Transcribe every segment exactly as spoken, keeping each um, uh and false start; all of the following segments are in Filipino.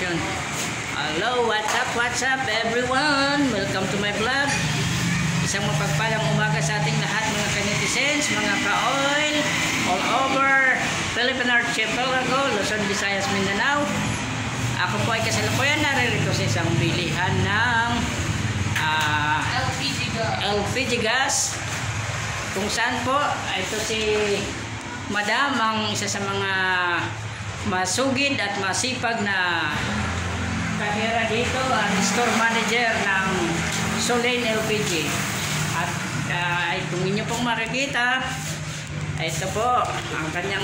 station. Hello, what's up, what's up everyone? Welcome to my vlog. Isang mapagpalang umaga sa ating lahat mga kanetizens, mga ka-oil, all over Philippine Archipelago, Luzon, Visayas, Mindanao. Ako po ay kasalukuyan naririto sa isang bilihan ng uh, L P G gas. L P G gas. Kung saan po, ito si Madam, ang isa sa mga masugid at masipag na kahira dito, ang store manager ng Solen L P G. At uh, kung inyo pong makikita, ito po ang kanyang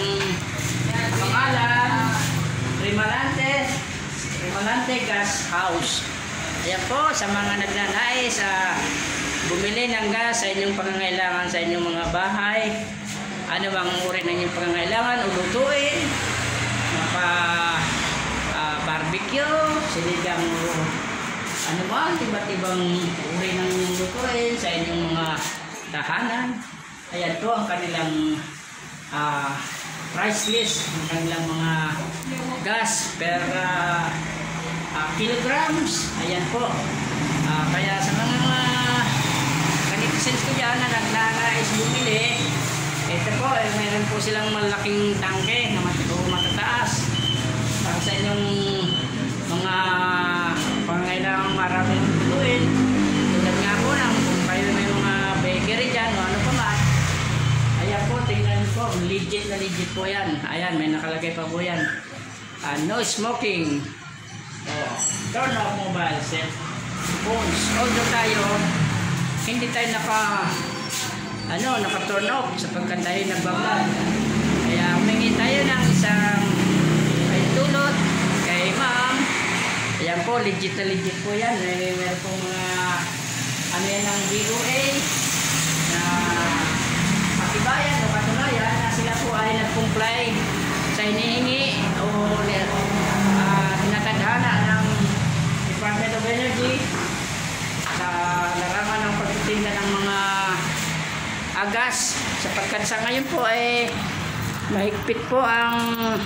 pangalan, Rimalante Rimalante Gas House. Ayan po, sa mga nagnanais sa uh, bumili ng gas sa inyong pangangailangan sa inyong mga bahay, ano bang uri ng inyong pangangailangan, ulutuin, mapa uh, barbecue, sinigang, ano ba, iba't ibang uri ng inyong lutuin sa inyong mga tahanan. Ayan po ang kanilang uh, price list ng kanilang mga gas per uh, uh, kilograms. Ayan po. Uh, kaya sa mga kanitizens ko dyan na nagnanais bumili, ito po, eh, meron po silang malaking tangke na matataas para sa inyong mga pangailangang maraming lutuin. Tulad nga po ng kung kayo may mga bakery dyan o ano pa man. Ayan po, tingnan po, legit na legit po yan. Ayan, may nakalagay pa po yan. Uh, no smoking. Oh, turn off mobile set phones. Although tayo, hindi tayo naka ano, naka-turn off sapagkat tayo nagbablog. Kaya humingi tayo ng isang ay tulot kay ma'am. Ayan po, legit na legit po yan. May meron pong mga ano yan ng D O A na patibayan o patunayan na sila po ay nag-comply sa hinihingi o uh, tinatadhana ng Department of Energy sa larangan ng pagtitinda ng mga agas, sapagkat sa ngayon po ay mahigpit po ang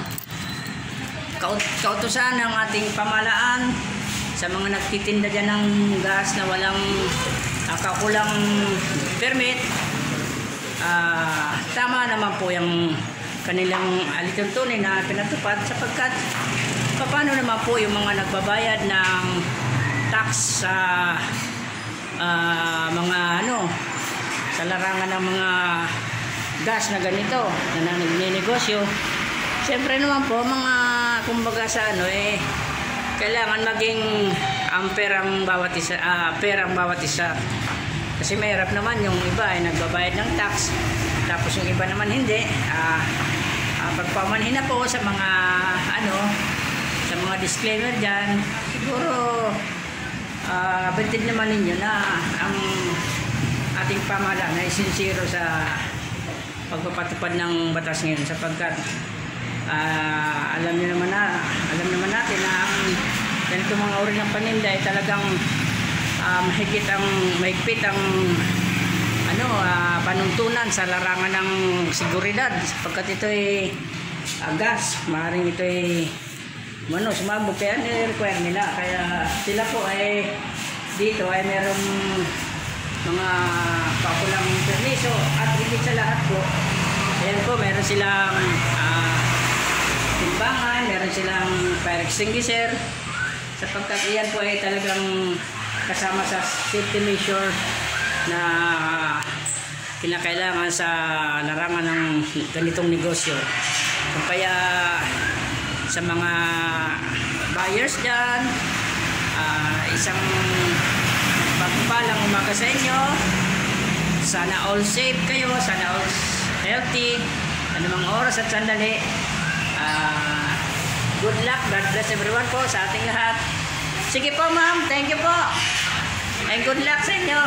kautusan ng ating pamahalaan sa mga nagtitinda dyan ng gas na walang uh, kakulang permit. Uh, tama naman po yung kanilang alituntunin na pinatupad, sapagkat paano naman po yung mga nagbabayad ng tax sa uh, mga ano sa larangan ng mga gas na ganito na nagnenegosyo. Siyempre naman po mga kumbaga sa ano eh kailangan maging ampere ang bawat isa, uh, fair ang bawat isa. Kasi mahirap naman yung iba ay nagbabayad ng tax tapos yung iba naman hindi. Uh, uh, pagpamanhin na po sa mga ano sa mga disclaimer dyan, siguro uh, batid naman ninyo na ang ating pamahalaan ay sincero sa pagpapatupad ng batas ngayon, sapagkat uh, alam niyo naman na alam naman natin na ang ganito mga uri ng paninda ay talagang uh, mahigpit ang mahigpit ang ano uh, panuntunan sa larangan ng seguridad, sapagkat ito ay uh, gas, maaaring ito ay ano, sumabog, kaya nire-require nila, kaya sila po ay dito ay merong mga pakulang permiso at higit sa lahat po, ayan po, meron silang uh, timbangan, meron silang fire extinguisher, sapagkat iyan po ay talagang kasama sa safety measure na kinakailangan sa larangan ng ganitong negosyo. Kaya sa mga buyers dyan, uh, isang pagpalang umaga sa inyo. Sana all safe kayo, sana all healthy, anumang oras at sandali. Uh, good luck, God bless everyone po sa ating lahat. Sige po ma'am, thank you po. And good luck sa inyo.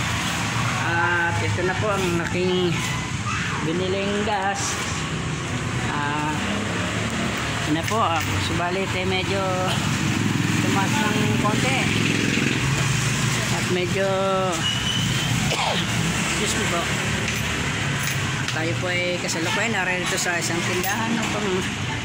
Uh, at ito na po ang aking biniling gas. Uh, ito na po, uh, subalit eh medyo tumas ng konti. At medyo excuse me po, tayo po ay kasalukuyan narito sa isang tindahan upang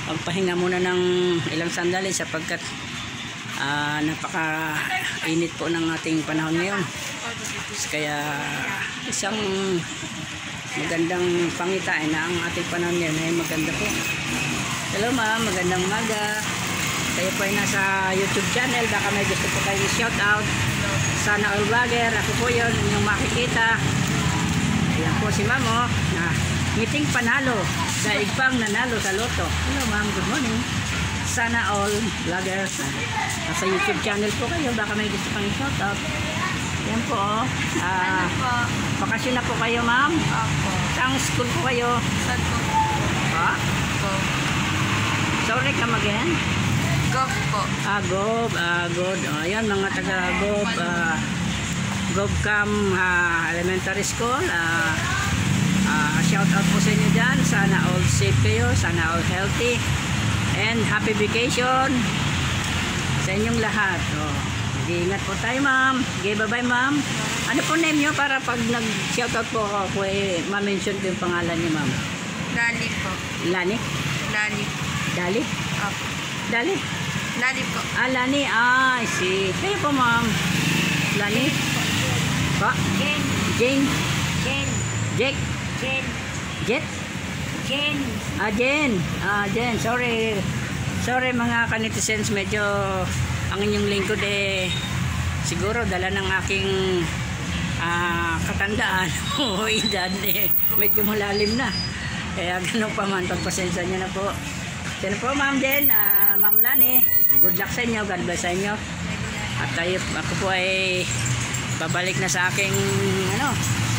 magpahinga muna ng ilang sandali sapagkat uh, napaka-init po ng ating panahon ngayon. Kaya isang magandang pangitain na ang ating panahon ngayon ay maganda po. Hello ma'am, magandang umaga. Kayo po ay nasa YouTube channel, baka may gusto po kayo shout out. Sana All Vlogger, ako po yun, inyong makikita. Ayan po si ma'am oh, na ngiting panalo, daig pang nanalo sa loto. Hello ma'am, good morning. Sana All Vlogger, nasa YouTube channel po kayo, baka may gusto pang shout out. Ayan po oh, uh, bakasyon na po kayo ma'am? Opo. Saan school po kayo? Saan po? Ha? Go. Sorry, come again? Go po. Ah, Gob, ah, good. Oh, ayan, mga taga Gob, ah, Gobcam ah, Elementary School. Ah, ah, shout out po sa inyo dyan. Sana all safe kayo, sana all healthy. And happy vacation sa inyong lahat. Oh, mag-iingat po tayo, ma'am. Okay, bye-bye, ma'am. Ano po name nyo para pag nag-shout out po ako, eh, ma-mention ko yung pangalan niyo, ma'am? Lali po. Lani? Lali. Dali? Opo. Dali? Lali po. Ah, Lani. Ah, I see. Kayo po, ma'am. Lani? Pa? Jen. Jane? Jen. Jake? Jen. Jet? Jen. Ah, Jen. Ah, Jen. Sorry. Sorry mga kanitizens. Medyo ang inyong lingkod eh siguro dala ng aking ah, katandaan o edad eh. Medyo malalim na. Kaya ganun pa man. Pagpasensya nyo na po. Yan po, ma'am Jen. Ah, ma'am Lani. Good luck sa inyo. God bless sa inyo. At tayo, ako po ay babalik na sa aking ano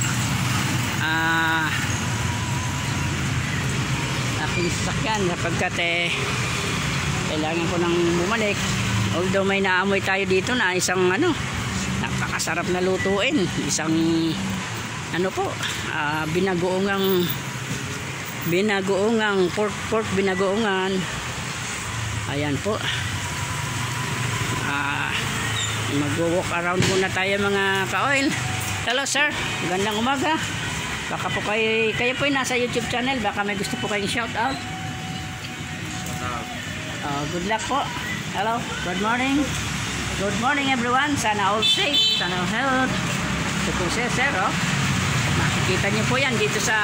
ah aking sasakyan sapagkat eh kailangan ko nang bumalik, although may naamoy tayo dito na isang ano napakasarap na lutuin, isang ano po ah, binagoongang binagoongang pork pork binagoongan. Ayan po, ah mag-walk around muna tayo mga ka-oil. Hello sir, magandang umaga. Baka po kayo, kayo po ay nasa YouTube channel, baka may gusto po kayong shout out. Uh, good luck po. Hello, good morning. Good morning everyone. Sana all safe, sana all health. Ito po siya sir oh. Makikita niyo po yan dito sa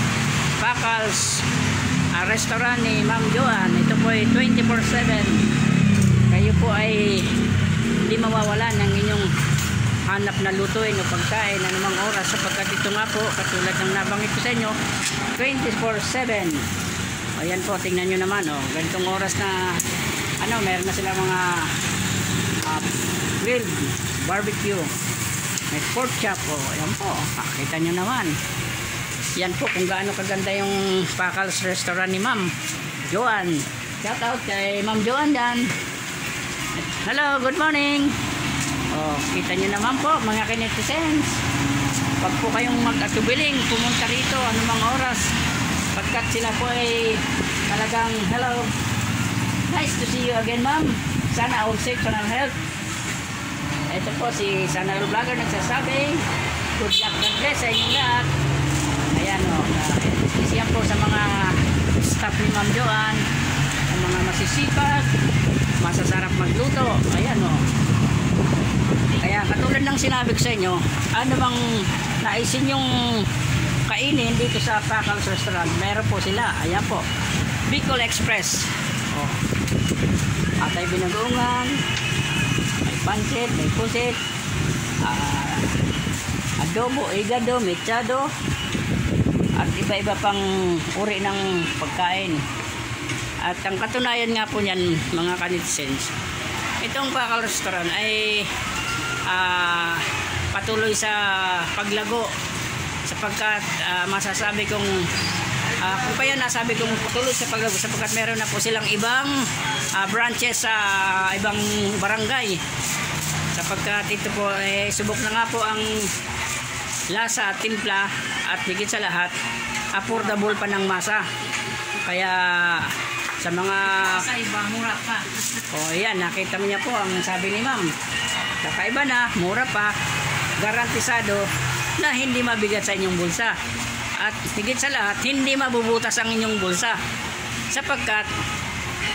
Pacal's uh, restaurant ni Ma'am Joan. Ito po ay twenty-four seven. Kayo po ay hindi mawawalan ng inyong hanap na lutuin o pagkain anumang oras sapagkat ito nga po katulad ng nabanggit ko sa inyo twenty-four seven. Ayan po, tingnan nyo naman oh, ganitong oras na ano, meron na sila mga uh, grilled barbecue, may pork chop oh. Ayan po, makita nyo naman yan po kung gaano kaganda yung Pacal's restaurant ni Ma'am Joan. Shout out kay Ma'am Joan yan. Hello, good morning. Oh, kita nyo naman po mga kinetizens. Pag po kayong mag-atubiling, pumunta rito anumang oras. Pagkat sila po ay talagang hello. Nice to see you again, ma'am. Sana all safe, sana all health. Ito po si Sana All Vlogger nagsasabi. Good luck, God bless sa inyong lahat. Ayan o. Uh, Isiyan po sa mga staff ni Ma'am Joan. Ang mga masisipag, masasarap magluto. Ayan o. Kaya katulad ng sinabi ko sa inyo, ano bang naisin yung kainin dito sa Pacal's restaurant, meron po sila. Ayan po, Bicol Express. Oh. Atay binagoongan, may pancit, may pusit, uh, adobo, igado, mechado, at iba-iba pang uri ng pagkain. At ang katunayan nga po niyan mga kanitizens, itong Pacal's restaurant ay uh, patuloy sa paglago sapagkat uh, masasabi kong uh, kung kaya nasabi kong patuloy sa paglago sapagkat meron na po silang ibang uh, branches sa uh, ibang barangay sapagkat ito po eh, subok na nga po ang lasa at timpla at higit sa lahat affordable pa ng masa. Kaya sa mga Sa iba, mura pa. oh yan, nakita mo niya po ang sabi ni ma'am, kakaiba na, mura pa, garantisado na hindi mabigat sa inyong bulsa at higit sa lahat hindi mabubutas ang inyong bulsa sapagkat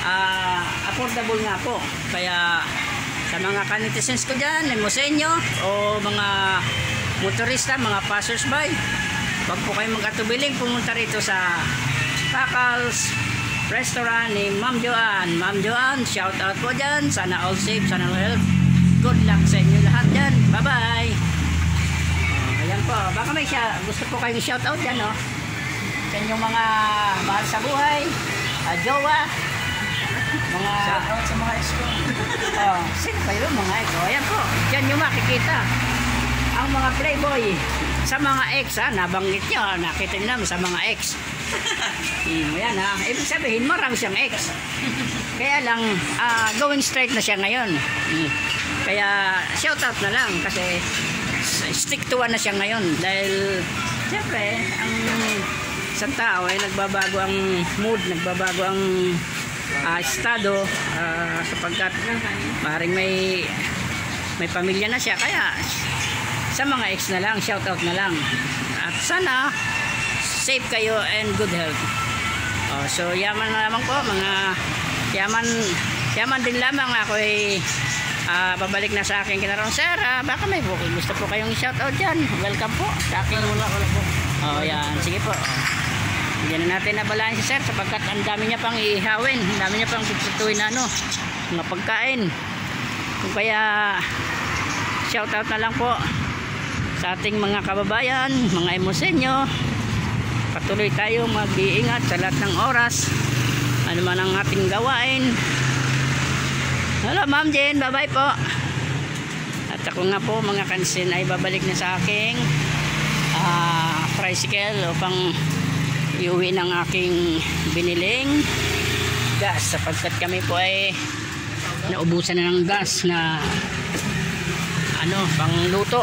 ah, affordable nga po. Kaya sa mga kanitizens ko dyan, limosenyo o mga motorista, mga passersby, wag po kayong mag-atubiling pumunta rito sa Kakals Restaurant ni Ma'am Joanne. Ma'am Joanne, shout out po dyan. Sana all safe, sana all health. Good luck sa inyo lahat dyan. Bye bye. Oh, ayan po. Baka may siya, gusto po kayong shout out dyan, no? Sa inyong mga mahal sa buhay, uh, jowa, mga... Shout out sa mga ex ko. Oh, sino pa yun mga ex? Oh, ayan po. Diyan nyo makikita ang mga playboy sa mga ex, ha? Nabanggit nyo, ha? Nakita nyo naman sa mga ex. Hmm, ayan, ha? Ibig sabihin, marami siyang ex. Kaya lang, ah, going straight na siya ngayon. Hmm. Kaya, shout out na lang kasi stick to one na siya ngayon. Dahil, siyempre, ang isang tao ay nagbabago ang mood, nagbabago ang uh, estado uh, sapagkat maaaring may may pamilya na siya. Kaya sa mga ex na lang, shout out na lang, at sana safe kayo and good health. Oh, so yaman na lamang po mga yaman yaman din lamang ako ay uh, babalik na sa aking kinarong sir. Uh, baka may po gusto po kayong shout out dyan, welcome po sa aking wala wala po. Oh yan, sige po. Oh. Hindi na natin nabalaan si sir sapagkat ang dami niya pang ihawin, ang dami niya pang tutuin na ano, mga pagkain. Kung kaya shout out na lang po sa ating mga kababayan, mga emosenyo. Patuloy tayo mag-iingat sa lahat ng oras, ano man ang ating gawain. Hello Ma'am Jen, bye bye po. At ako nga po mga kansin ay babalik na sa aking uh, tricycle upang iuwi ng aking biniling gas sapagkat kami po ay naubusan na ng gas na ano, pangluto.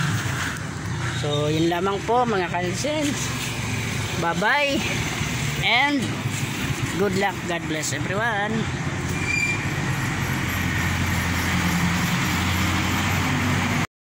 So yun lamang po mga kansin, bye bye and good luck, God bless everyone.